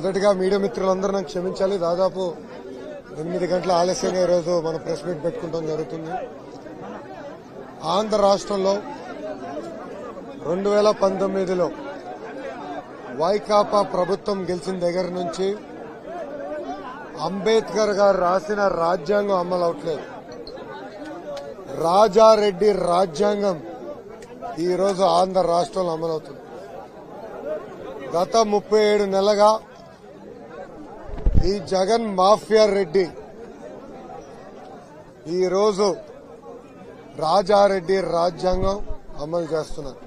మొదటిగా మీడియా మిత్రులందరూ నాకు క్షమించాలి. దాదాపు 8 గంటల ఆలస్యంగా ఈరోజు మనం ప్రెస్ మీట్ పెట్టుకుంటాం జరుగుతుంది. ఆంధ్ర రాష్ట్రంలో 2019లో వైకాపా ప్రభుత్వం గెలిచిన దగ్గర నుంచి అంబేద్కర్ గారు రాసిన రాజ్యాంగం అమలు అవట్లేదు. రాజారెడ్డి రాజ్యాంగం ఈరోజు ఆంధ్ర రాష్ట్రంలో అమలవుతుంది. గత 37 నెలలుగా ఈ జగన్ మాఫియా రెడ్డి ఈరోజు రాజారెడ్డి రాజ్యాంగం అమలు చేస్తున్నారు.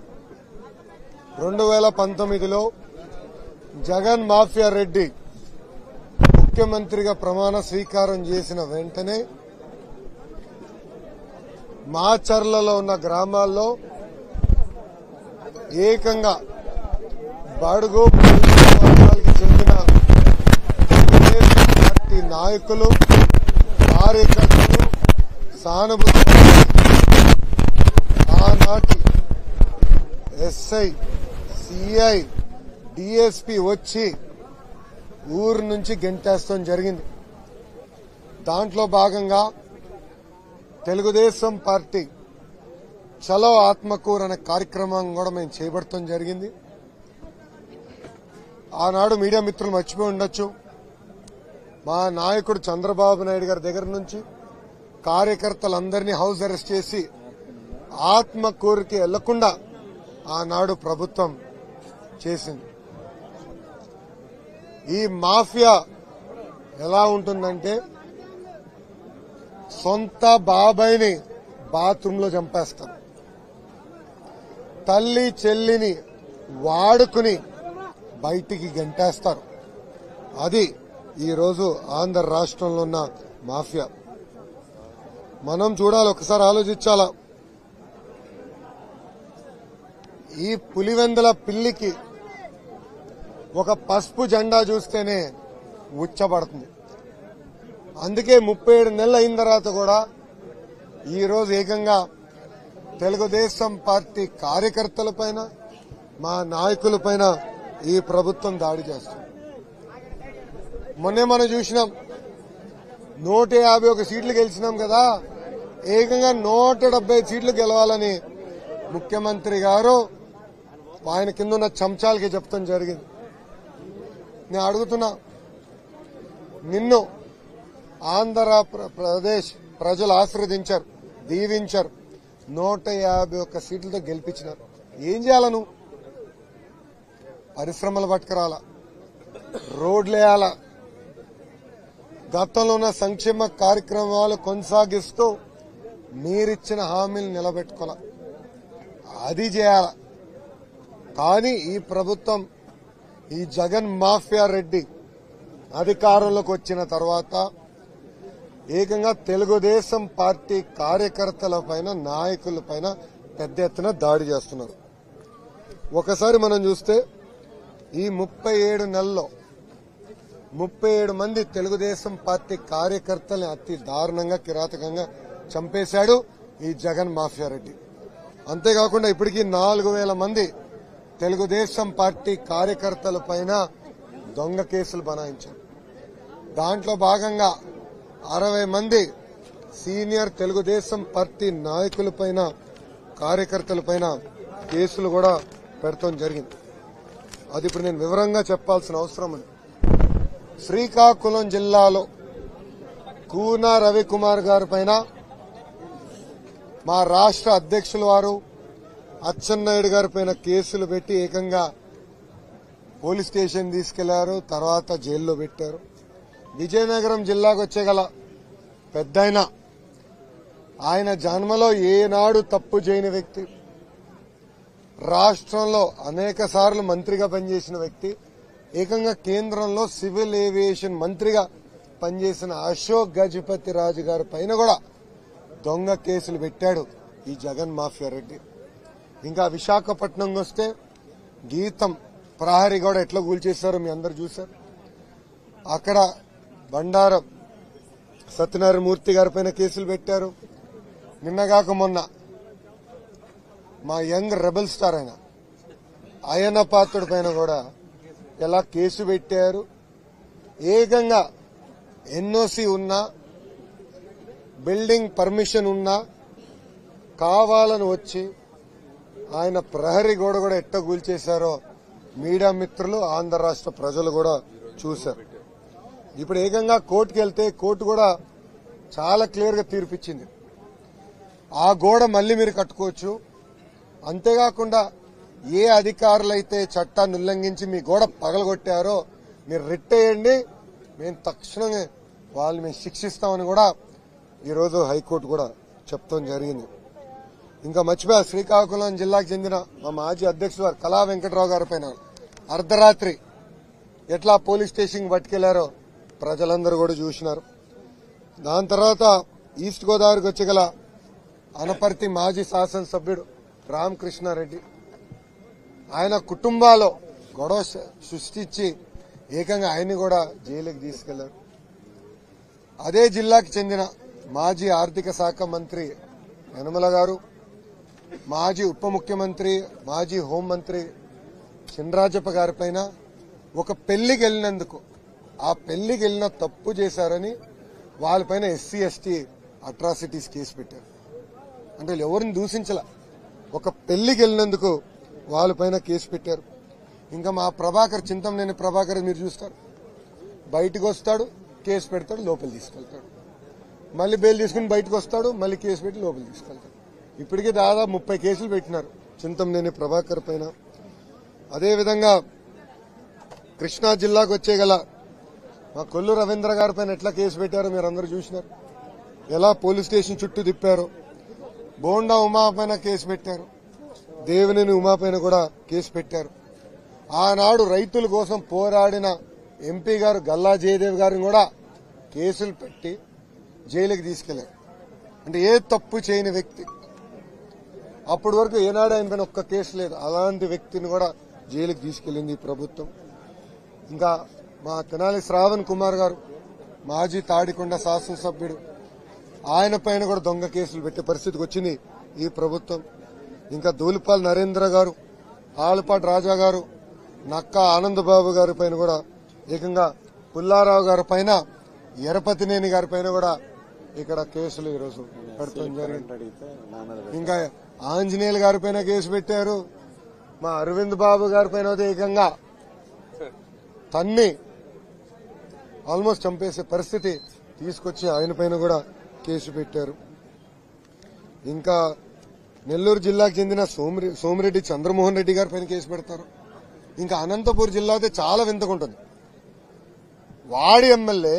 2019లో జగన్ మాఫియా రెడ్డి ముఖ్యమంత్రిగా ప్రమాణ స్వీకారం చేసిన వెంటనే మాచర్లలో ఉన్న గ్రామాల్లో ఏకంగా బడుగు వర్గాలకు చెందిన తెలుగుదేశం పార్టీ నాయకులు, కార్యకర్తలు, సానుభూతి ఆనాటి ఎస్ఐ, సిఐ, డిఎస్పీ వచ్చి ఊరు నుంచి గెంటేస్తాం జరిగింది. దాంట్లో భాగంగా తెలుగుదేశం పార్టీ చలో ఆత్మకూరు అనే కార్యక్రమం కూడా మేము చేపడతాం జరిగింది. ఆనాడు మీడియా మిత్రులు మర్చిపోయి ఉండొచ్చు, మా నాయకుడు చంద్రబాబు నాయుడు గారి దగ్గర నుంచి కార్యకర్తలందరినీ హౌస్ అరెస్ట్ చేసి ఆత్మకూరుకి వెళ్లకుండా ఆనాడు ప్రభుత్వం చేసింది. ఈ మాఫియా ఎలా ఉంటుందంటే సొంత బాబాయిని బాత్రూంలో చంపేస్తారు, తల్లి చెల్లిని వాడుకుని బయటికి గంటేస్తారు. అది ఈరోజు ఆంధ్ర రాష్ట్రంలో ఉన్న మాఫియా. మనం చూడాలి, ఒకసారి ఆలోచించాలా. ఈ పులివెందుల పిల్లికి ఒక పసుపు జెండా చూస్తేనే ఉచ్చబడుతుంది. అందుకే 37 నెలలు అయిన తర్వాత కూడా ఈరోజు ఏకంగా తెలుగుదేశం పార్టీ కార్యకర్తలపైన, మా నాయకులపైన ఈ ప్రభుత్వం దాడి చేస్తుంది. మొన్నే మనం చూసినాం, 151 సీట్లు గెలిచినాం కదా, ఏకంగా 175 సీట్లు గెలవాలని ముఖ్యమంత్రి గారు ఆయన కింద ఉన్న చెంచాలకి చెప్తాం జరిగింది. నేను అడుగుతున్నా, నిన్ను ఆంధ్రప్రదేశ్ ప్రజలు ఆశీర్వదించారు, దీవించారు, 151 సీట్లతో గెలిపించినారు. ఏం చేయాల నువ్వు? పరిశ్రమలు పట్టుకురాలా, రోడ్లేయాలా, గతంలో ఉన్న సంక్షేమ కార్యక్రమాలు కొనసాగిస్తూ మీరిచ్చిన హామీలు నిలబెట్టుకోవాలా, అది చేయాల. కానీ ఈ ప్రభుత్వం, ఈ జగన్ మాఫియా రెడ్డి అధికారంలోకి వచ్చిన తర్వాత ఏకంగా తెలుగుదేశం పార్టీ కార్యకర్తలపైన, నాయకులపైన పెద్ద ఎత్తున దాడి చేస్తున్నారు. ఒకసారి మనం చూస్తే ఈ 37 నెలల్లో 37 మంది తెలుగుదేశం పార్టీ కార్యకర్తల్ని అతి దారుణంగా, కిరాతకంగా చంపేశాడు ఈ జగన్ మాఫియా రెడ్డి. అంతేకాకుండా ఇప్పటికీ 4000 మంది తెలుగుదేశం పార్టీ కార్యకర్తలపైన దొంగ కేసులు బనాయించారు. దాంట్లో భాగంగా 60 మంది సీనియర్ తెలుగుదేశం పార్టీ నాయకులపైన, కార్యకర్తలపైన కేసులు కూడా పెడతాం జరిగింది. అది ఇప్పుడు నేను వివరంగా చెప్పాల్సిన అవసరం ఉంది. శ్రీకాకుళం జిల్లాలో కూన రవికుమార్ గారి పైన మా రాష్ట్ర అధ్యక్షుల వారు అచ్చెన్నాయుడు గారి పైన కేసులు పెట్టి ఏకంగా పోలీస్ స్టేషన్ తీసుకెళ్లారు, తర్వాత జైల్లో పెట్టారు. విజయనగరం జిల్లాకు వచ్చేగల పెద్దాయన, ఆయన జన్మలో ఏనాడు తప్పు చేయని వ్యక్తి, రాష్ట్రంలో అనేక సార్లు మంత్రిగా పనిచేసిన వ్యక్తి, ఏకంగా కేంద్రంలో సివిల్ ఏవియేషన్ మంత్రిగా పనిచేసిన అశోక్ గజపతి రాజు గారి పైన కూడా దొంగ కేసులు పెట్టాడు ఈ జగన్ మాఫియా రెడ్డి. ఇంకా విశాఖపట్నం వస్తే గీతం ప్రహరీ కూడా ఎట్లా కూల్చేశారో మీ అందరు చూశారు. అక్కడ బండారం సత్యనారాయణ మూర్తి గారి పైన కేసులు పెట్టారు. నిన్నగాక మొన్న మా యంగ్ రెబల్ స్టార్ అయిన అయ్యన్న పాత్రుడి పైన కూడా ఎలా కేసు పెట్టారు, ఏకంగా ఎన్ఓసి ఉన్నా బిల్డింగ్ పర్మిషన్ ఉన్నా కావాలని వచ్చి ఆయన ప్రహరీ గోడ కూడా ఎట్ట కూల్చేశారో మీడియా మిత్రులు ఆంధ్ర రాష్ట్ర ప్రజలు కూడా చూశారు. ఇప్పుడు ఏకంగా కోర్టుకు వెళ్తే కోర్టు కూడా చాలా క్లియర్ గా తీర్పిచ్చింది. ఆ గోడ మళ్లీ మీరు కట్టుకోవచ్చు. అంతేకాకుండా ఏ అధికారులైతే చట్టాన్ని ఉల్లంఘించి మీ గోడ పగలగొట్టారో మీరు రిట్ అయ్యండి, మేము తక్షణమే వాళ్ళని మేము శిక్షిస్తామని కూడా ఈరోజు హైకోర్టు కూడా చెప్తాం జరిగింది. ఇంకా మర్చిపోయా, శ్రీకాకుళం జిల్లాకు చెందిన మా మాజీ అధ్యక్షుడు వారు కళా వెంకట్రావు గారి పైన అర్ధరాత్రి ఎట్లా పోలీస్ స్టేషన్ పట్టుకెళ్లారో ప్రజలందరూ కూడా చూసినారు. దాని తర్వాత ఈస్ట్ గోదావరికి వచ్చగల అనపర్తి మాజీ శాసనసభ్యుడు రామకృష్ణారెడ్డి ఆయన కుటుంబాల్లో గొడవ సృష్టించి ఏకంగా ఆయన్ని కూడా జైలుకి తీసుకెళ్లారు. అదే జిల్లాకు చెందిన మాజీ ఆర్థిక శాఖ మంత్రి యనమల గారు, మాజీ ఉప ముఖ్యమంత్రి మాజీ హోంమంత్రి చినరాజప్ప గారిపైన ఒక పెళ్లికి వెళ్లినందుకు ఆ పెళ్లికి వెళ్లిన తప్పు చేశారని వాళ్ళపైన ఎస్సీ ఎస్టీ అట్రాసిటీస్ కేసు పెట్టారు. అంటే వీళ్ళు ఎవరిని దూషించాల, ఒక పెళ్లికి వెళ్లినందుకు వాళ్ళపైన కేసు పెట్టారు. ఇంకా మా ప్రభాకర్, చింతమనేని ప్రభాకర్ మీరు చూస్తారు, బయటకు వస్తాడు, కేసు పెడతాడు, లోపల తీసుకెళ్తాడు, మళ్ళీ బెయిల్ తీసుకుని బయటకు వస్తాడు, మళ్ళీ కేసు పెట్టి లోపల తీసుకెళ్తాడు. ఇప్పటికే దాదాపు 30 కేసులు పెట్టినారు చింతమనేని ప్రభాకర్ పైన. అదేవిధంగా కృష్ణా జిల్లాకు వచ్చేగల మా కొల్లు రవీంద్ర గారి పైన ఎట్లా కేసు పెట్టారో మీరు అందరూ చూసినారు, ఎలా పోలీస్ స్టేషన్ చుట్టూ తిప్పారు. బోండా ఉమా పైన కేసు పెట్టారు, దేవినేని ఉమా పైన కూడా కేసు పెట్టారు. ఆనాడు రైతుల కోసం పోరాడిన ఎంపీ గారు గల్లా జయదేవ్ గారిని కూడా కేసులు పెట్టి జైలుకి తీసుకెళ్లారు. అంటే ఏ తప్పు చేయని వ్యక్తి, అప్పటి వరకు ఏనాడు ఆయన పైన ఒక్క కేసు లేదు, అలాంటి వ్యక్తిని కూడా జైలుకి తీసుకెళ్లింది ఈ ప్రభుత్వం. ఇంకా మా తెనాలి శ్రావణ్ కుమార్ గారు మాజీ తాడికొండ శాసనసభ్యుడు, ఆయన పైన కూడా దొంగ కేసులు పెట్టే పరిస్థితికి వచ్చింది ఈ ప్రభుత్వం. ఇంకా దూలిపాల్ నరేంద్ర గారు, ఆలపాటి రాజా గారు, నక్క ఆనందబాబు గారి పైన కూడా ఏకంగా పుల్లారావు గారి పైన, ఎరపతినేని గారి పైన కూడా ఇక్కడ కేసులు ఈరోజు పెడతాం జరిగింది. ఇంకా ఆంజనేయులు గారి పైన కేసు పెట్టారు. మా అరవింద్ బాబు గారి పైన ఏకంగా తన్ని ఆల్మోస్ట్ చంపేసే పరిస్థితి తీసుకొచ్చి ఆయన పైన కూడా కేసు పెట్టారు. ఇంకా నెల్లూరు జిల్లాకు చెందిన సోమిరెడ్డి చంద్రమోహన్ రెడ్డి గారి పైన కేసు పెడతారు. ఇంకా అనంతపూర్ జిల్లా అయితే చాలా వింతకుంటుంది. వాడి ఎమ్మెల్యే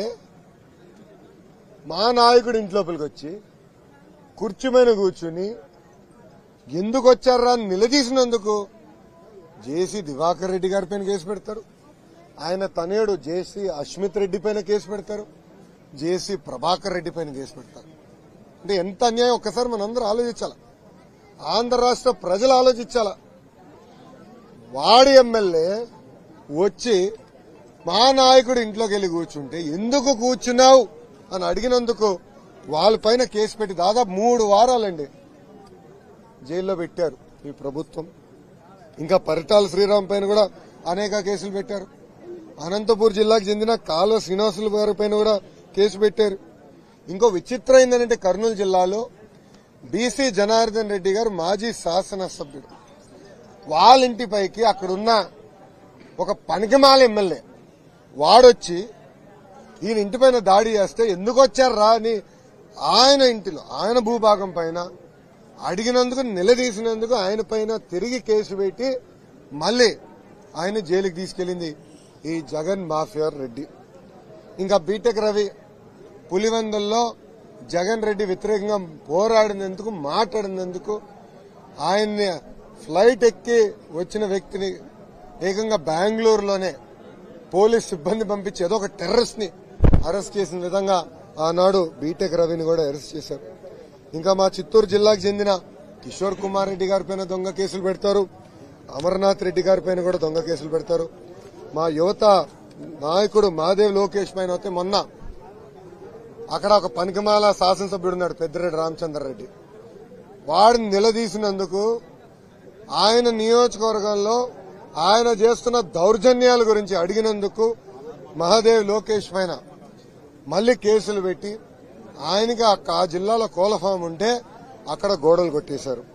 మా నాయకుడు ఇంట్లోపలికి వచ్చి కుర్చీ మీద కూర్చుని ఎందుకు వచ్చారా అని నిలదీసినందుకు జేసీ దివాకర్ రెడ్డి గారి పైన కేసు పెడతారు. ఆయన తనయుడు జేసీ అశ్మిత్ రెడ్డి పైన కేసు పెడతారు. జేసీ ప్రభాకర్ రెడ్డి పైన కేసు పెడతారు. అంటే ఎంత అన్యాయం ఒక్కసారి మనందరూ ఆలోచించాల, ఆంధ్ర రాష్ట్ర ప్రజలు ఆలోచించాల. వాడి ఎమ్మెల్యే వచ్చి మా నాయకుడు ఇంట్లోకి వెళ్లి కూర్చుంటే ఎందుకు కూర్చున్నావు అని అడిగినందుకు వాళ్ళపైన కేసు పెట్టి దాదాపు 3 వారాలండి జైల్లో పెట్టారు ఈ ప్రభుత్వం. ఇంకా పరిటాల శ్రీరామ్ పైన కూడా అనేక కేసులు పెట్టారు. అనంతపూర్ జిల్లాకు చెందిన కాలువ శ్రీనివాసులు గారి పైన కూడా కేసు పెట్టారు. ఇంకో విచిత్రం ఏంటంటే కర్నూలు జిల్లాలో బీసీ జనార్దన్ రెడ్డి గారు మాజీ శాసనసభ్యుడు, వాళ్ళ ఇంటిపైకి అక్కడున్న ఒక పనికిమాల ఎమ్మెల్యే వాడొచ్చి ఈయన ఇంటిపైన దాడి చేస్తే ఎందుకు వచ్చారా అని ఆయన ఇంటిలో ఆయన భూభాగం పైన అడిగినందుకు నిలదీసినందుకు ఆయన పైన తిరిగి కేసు పెట్టి మళ్లీ ఆయన జైలుకి తీసుకెళ్లింది ఈ జగన్ మాఫియా రెడ్డి. ఇంకా బీటెక్ రవి పులివెందుల్లో జగన్ రెడ్డి వ్యతిరేకంగా పోరాడినందుకు మాట్లాడినందుకు ఆయన్ని ఫ్లైట్ ఎక్కి వచ్చిన వ్యక్తిని ఏకంగా బెంగళూరులోనే పోలీస్ సిబ్బంది పంపించి ఏదో ఒక టెర్రరిస్ట్ ని అరెస్ట్ చేసిన విధంగా ఆనాడు బీటెక్ రవిని కూడా అరెస్ట్ చేశారు. ఇంకా మా చిత్తూరు జిల్లాకు చెందిన కిషోర్ కుమార్ రెడ్డి గారి పైన దొంగ కేసులు పెడతారు. అమర్నాథ్ రెడ్డి గారి పైన కూడా దొంగ కేసులు పెడతారు. మా యువత నాయకుడు మాదేవ్ లోకేష్ పైన అయితే మొన్న అక్కడ ఒక పనికిమాల శాసనసభ్యుడు ఉన్నాడు పెద్దిరెడ్డి రామచంద్రారెడ్డి, వాడిని నిలదీసినందుకు ఆయన నియోజకవర్గంలో ఆయన చేస్తున్న దౌర్జన్యాల గురించి అడిగినందుకు మహాదేవ్ లోకేష్ పైన మళ్లీ కేసులు పెట్టి ఆయనకి ఆ జిల్లాలో కోళ్ల ఫామ్ ఉంటే అక్కడ గోడలు కొట్టేశారు.